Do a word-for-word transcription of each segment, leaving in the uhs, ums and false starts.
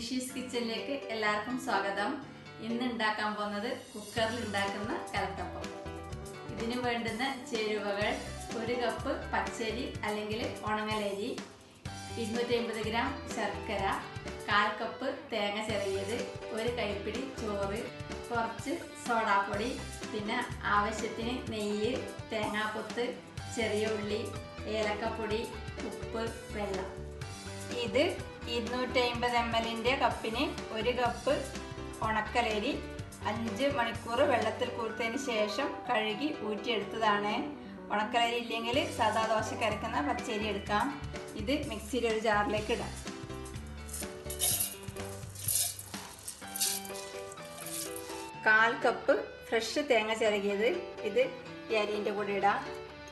നിഷീസ് കിച്ചണിലേക്ക് എല്ലാവർക്കും സ്വാഗതം. ഇന്ന് ഉണ്ടാക്കാൻ പോകുന്നത് കുക്കറിൽ ഉണ്ടാക്കുന്ന കലത്തപ്പം. ഇതിനു വേണ്ടുന്ന ചേരുവകൾ: ഒരു കപ്പ് പച്ചരി അല്ലെങ്കിൽ ഉണങ്ങലരി, ഇരുന്നൂറ്റി അമ്പത് ഗ്രാം ശർക്കര, കാൽ കപ്പ് തേങ്ങ ചിരകിയത്, ഒരു കൈപ്പിടി ചോറ്, കുറച്ച് സോഡാപ്പൊടി, പിന്നെ ആവശ്യത്തിന് നെയ്യ്, തേങ്ങാക്കൊത്ത്, ചെറിയ ഉള്ളി, ഏലക്കപ്പൊടി, ഉപ്പ്, വെള്ളം. ഇത് ഇരുന്നൂറ്റി അമ്പത് എം എല്ലിൻ്റെ കപ്പിന് ഒരു കപ്പ് ഉണക്കലരി അഞ്ച് മണിക്കൂർ വെള്ളത്തിൽ കുതിർത്തതിന് ശേഷം കഴുകി ഊറ്റിയെടുത്തതാണ്. ഉണക്കലരി ഇല്ലെങ്കിൽ സാധാ ദോശയ്ക്ക് അരക്കുന്ന പച്ചരി എടുക്കാം. ഇത് മിക്സിയിൽ ഒരു ജാറിലേക്ക് ഇടാം. കാൽ കപ്പ് ഫ്രഷ് തേങ്ങ ചിരകിയത് ഇത് ഈ അരിൻ്റെ കൂടെ ഇടാം.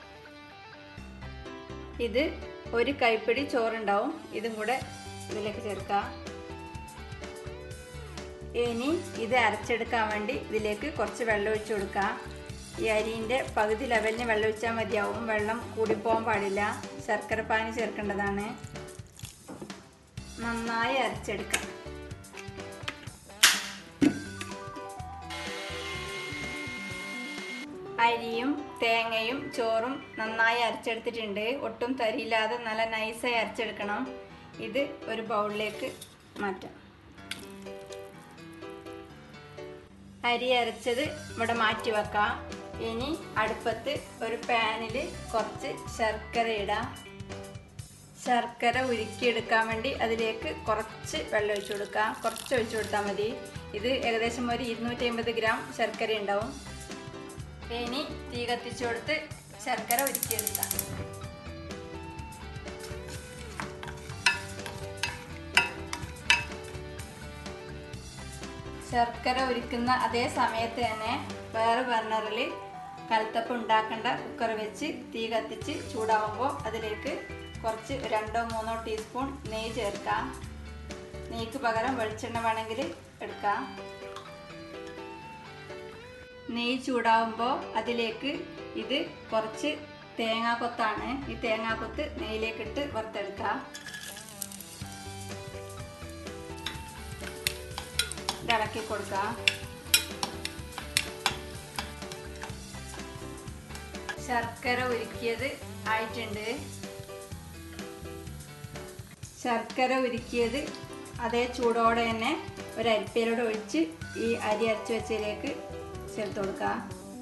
ഇത് ഒരു കൈപ്പിടി ചോറുണ്ടാവും, ഇതും കൂടെ ഇതിലേക്ക് ചേർക്കാം. ഇനി ഇത് അരച്ചെടുക്കാൻ വേണ്ടി ഇതിലേക്ക് കുറച്ച് വെള്ളം ഒഴിച്ചു കൊടുക്കാം. ഈ അരിൻ്റെ പകുതി ലെവലിന് വെള്ളം ഒഴിച്ചാൽ മതിയാവും, വെള്ളം കൂടിപ്പോകാൻ പാടില്ല. ശർക്കര പാനി ചേർക്കേണ്ടതാണ്. നന്നായി അരച്ചെടുക്കാം. അരിയും തേങ്ങയും ചോറും നന്നായി അരച്ചെടുത്തിട്ടുണ്ട്. ഒട്ടും തരിയില്ലാതെ നല്ല നൈസായി അരച്ചെടുക്കണം. ഇത് ഒരു ബൗളിലേക്ക് മാറ്റാം. അരി അരച്ചത് ഇവിടെ മാറ്റി വെക്കാം. ഇനി അടുപ്പത്ത് ഒരു പാനിൽ കുറച്ച് ശർക്കര ഇടാം. ശർക്കര ഉരുക്കിയെടുക്കാൻ വേണ്ടി അതിലേക്ക് കുറച്ച് വെള്ളം ഒഴിച്ചു കൊടുക്കാം. കുറച്ച് ഒഴിച്ചു കൊടുത്താൽ മതി. ഇത് ഏകദേശം ഒരു ഇരുന്നൂറ്റി അമ്പത് ഗ്രാം ശർക്കര ഉണ്ടാവും. ഇനി തീ കത്തിച്ചു കൊടുത്ത് ശർക്കര ഉരുക്കിയെടുക്കാം. ശർക്കര ഉരുക്കുന്ന അതേ സമയത്ത് തന്നെ വേറെ ബർണറിൽ കലത്തപ്പം ഉണ്ടാക്കേണ്ട കുക്കർ വെച്ച് തീ കത്തിച്ച് ചൂടാവുമ്പോൾ അതിലേക്ക് കുറച്ച് രണ്ടോ മൂന്നോ ടീസ്പൂൺ നെയ്യ് ചേർക്കാം. നെയ്ക്ക് പകരം വെളിച്ചെണ്ണ വേണമെങ്കിൽ എടുക്കാം. നെയ്യ് ചൂടാവുമ്പോൾ അതിലേക്ക് ഇത് കുറച്ച് തേങ്ങാക്കൊത്താണ്. ഈ തേങ്ങാക്കൊത്ത് നെയ്യിലേക്കിട്ട് വറുത്തെടുക്കാം. ഇളക്കി കൊടുക്കാം. ശർക്കര ഉരുക്കിയത് ആയിട്ടുണ്ട്. ശർക്കര ഉരുക്കിയത് അതേ ചൂടോടെ തന്നെ ഒരു അരിപ്പയിലൂടെ ഒഴിച്ച് ഈ അരി അരച്ച് വെച്ചതിലേക്ക് ചേർത്ത് കൊടുക്കുക.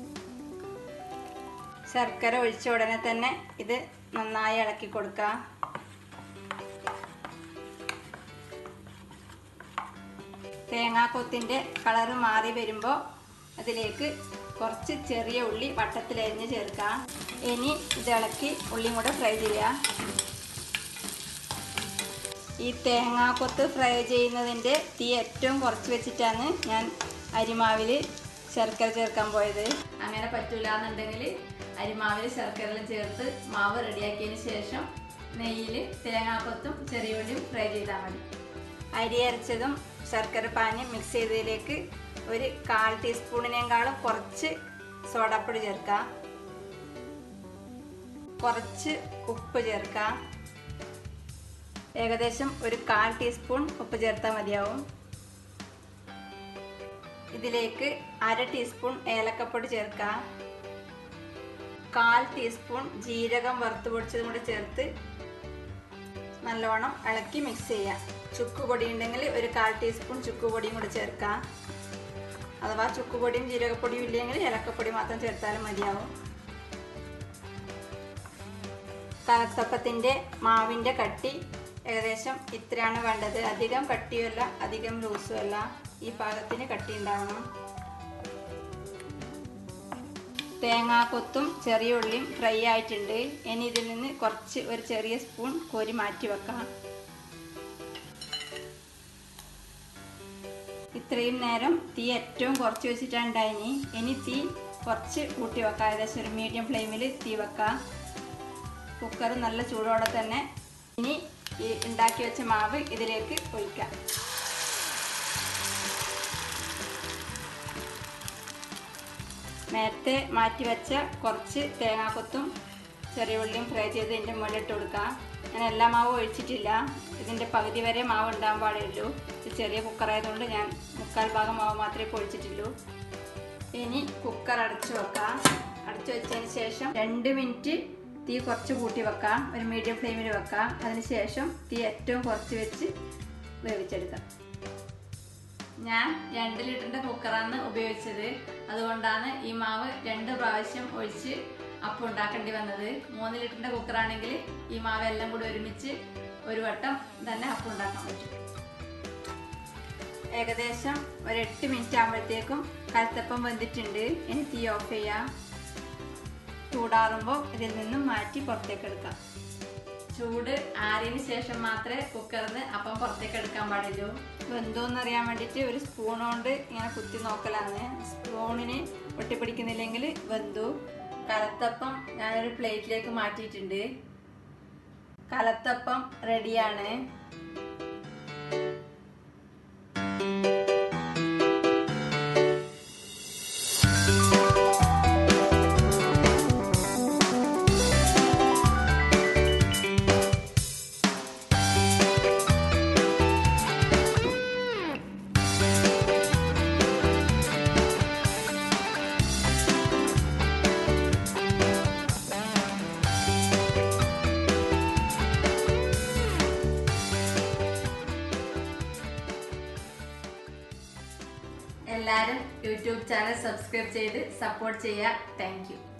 ശർക്കര ഒഴിച്ച ഉടനെ തന്നെ ഇത് നന്നായി ഇളക്കി കൊടുക്കുക. തേങ്ങാക്കൊത്തിൻ്റെ കളറ് മാറി വരുമ്പോൾ അതിലേക്ക് കുറച്ച് ചെറിയ ഉള്ളി വട്ടത്തിലരിഞ്ഞ് ചേർക്കാം. ഇനി ഇത് ഇളക്കി ഉള്ളിയും കൂടെ ഫ്രൈ ചെയ്യുക. ഈ തേങ്ങാക്കൊത്ത് ഫ്രൈ ചെയ്യുന്നതിൻ്റെ തീ ഏറ്റവും കുറച്ച് വെച്ചിട്ടാണ് ഞാൻ അരിമാവിൽ ശർക്കര ചേർക്കാൻ പോയത്. അങ്ങനെ പറ്റൂല എന്നുണ്ടെങ്കിൽ അരിമാവിൽ ശർക്കരയിൽ ചേർത്ത് മാവ് റെഡിയാക്കിയതിന് ശേഷം നെയ്യിൽ തേങ്ങാക്കൊത്തും ചെറിയ ഉള്ളിയും ഫ്രൈ ചെയ്താൽ മതി. അരി അരച്ചതും ശർക്കര പാനി മിക്സ് ചെയ്തതിലേക്ക് ഒരു കാൽ ടീസ്പൂണിനേക്കാളും കുറച്ച് സോഡാപ്പൊടി ചേർക്കാം. കുറച്ച് ഉപ്പ് ചേർക്കാം. ഏകദേശം ഒരു കാൽ ടീസ്പൂൺ ഉപ്പ് ചേർത്താൽ മതിയാവും. ഇതിലേക്ക് അര ടീസ്പൂൺ ഏലക്കപ്പൊടി ചേർക്കാം. കാൽ ടീസ്പൂൺ ജീരകം വറുത്ത് പൊടിച്ചതും കൂടെ ചേർത്ത് നല്ലോണം ഇളക്കി മിക്സ് ചെയ്യാം. ചുക്കുപൊടി ഉണ്ടെങ്കിൽ ഒരു കാൽ ടീസ്പൂൺ ചുക്കുപൊടിയും കൂടെ ചേർക്കാം. അഥവാ ചുക്കുപൊടിയും ജീരകപ്പൊടിയും ഇല്ലെങ്കിൽ ഏലക്കപ്പൊടി മാത്രം ചേർത്താലും മതിയാവും. കലത്തപ്പത്തിൻ്റെ മാവിൻ്റെ കട്ടി ഏകദേശം ഇത്രയാണ് വേണ്ടത്. അധികം കട്ടിയുമല്ല അധികം ലൂസും അല്ല. ഈ പാകത്തിന് കട്ടി ഉണ്ടാവണം. തേങ്ങാക്കൊത്തും ചെറിയ ഉള്ളിയും ഫ്രൈ ആയിട്ടുണ്ട്. ഇനി ഇതിൽ നിന്ന് കുറച്ച് ഒരു ചെറിയ സ്പൂൺ കോരി മാറ്റി വെക്കാം. ഇത്രയും നേരം തീ ഏറ്റവും കുറച്ച് വെച്ചിട്ടാണ് ഉണ്ടായിനി. ഇനി തീ കുറച്ച് കൂട്ടി വെക്കാം. ഏകദേശം ഒരു മീഡിയം ഫ്ലെയിമിൽ തീ വെക്കാം. കുക്കർ നല്ല ചൂടോടെ തന്നെ ഇനി ഈ ഉണ്ടാക്കി വെച്ച മാവ് ഇതിലേക്ക് ഒഴിക്കാം. നേരത്തെ മാറ്റി വെച്ച കുറച്ച് തേങ്ങാക്കൊത്തും ചെറിയ ഉള്ളിയും ഫ്രൈ ചെയ്ത് ഇതിൻ്റെ മുകളിലിട്ട് കൊടുക്കാം. ഞാൻ എല്ലാ മാവും ഒഴിച്ചിട്ടില്ല. ഇതിൻ്റെ പകുതി വരെ മാവ് ഉണ്ടാകാൻ പാടുള്ളൂ. ഇത് ചെറിയ കുക്കറായതുകൊണ്ട് ഞാൻ മുക്കാൽ ഭാഗം മാവ് മാത്രമേ ഒഴിച്ചിട്ടുള്ളൂ. ഇനി കുക്കർ അടച്ചു വെക്കാം. അടച്ചു വെച്ചതിന് ശേഷം രണ്ട് മിനിറ്റ് തീ കുറച്ച് കൂട്ടി വെക്കാം. ഒരു മീഡിയം ഫ്ലെയിമിൽ വെക്കാം. അതിന് ശേഷം തീ ഏറ്റവും കുറച്ച് വെച്ച് വേവിച്ചെടുക്കാം. ഞാൻ രണ്ട് ലിറ്ററിൻ്റെ കുക്കറാണ് ഉപയോഗിച്ചത്. അതുകൊണ്ടാണ് ഈ മാവ് രണ്ട് പ്രാവശ്യം ഒഴിച്ച് അപ്പം ഉണ്ടാക്കേണ്ടി വന്നത്. മൂന്ന് ലിറ്ററിൻ്റെ കുക്കറാണെങ്കിൽ ഈ മാവ് എല്ലാം കൂടി ഒരുമിച്ച് ഒരു വട്ടം തന്നെ അപ്പം ഉണ്ടാക്കാൻ പറ്റും. ഏകദേശം ഒരു എട്ട് മിനിറ്റ് ആകുമ്പോഴത്തേക്കും കലത്തപ്പം വെന്തിട്ടുണ്ട്. ഇനി തീ ഓഫ് ചെയ്യാം. ചൂടാറുമ്പോൾ ഇതിൽ നിന്നും മാറ്റി പുറത്തേക്ക് എടുക്കാം. ചൂട് ആറിയതിന് ശേഷം മാത്രമേ കുക്കറിൽ നിന്ന് അപ്പം പുറത്തേക്ക് എടുക്കാൻ പാടുള്ളൂ. വെന്തോന്നറിയാൻ വേണ്ടിയിട്ട് ഒരു സ്പൂൺ കൊണ്ട് ഇങ്ങനെ കുത്തി നോക്കലാണ്. സ്പൂണിന് ഒട്ടിപ്പിടിക്കുന്നില്ലെങ്കിൽ വെന്തു. കലത്തപ്പം ഞാനൊരു പ്ലേറ്റിലേക്ക് മാറ്റിയിട്ടുണ്ട്. കലത്തപ്പം റെഡിയാണ്. എല്ലാവരും യൂട്യൂബ് ചാനൽ സബ്സ്ക്രൈബ് ചെയ്ത് സപ്പോർട്ട് ചെയ്യുക. Thank U.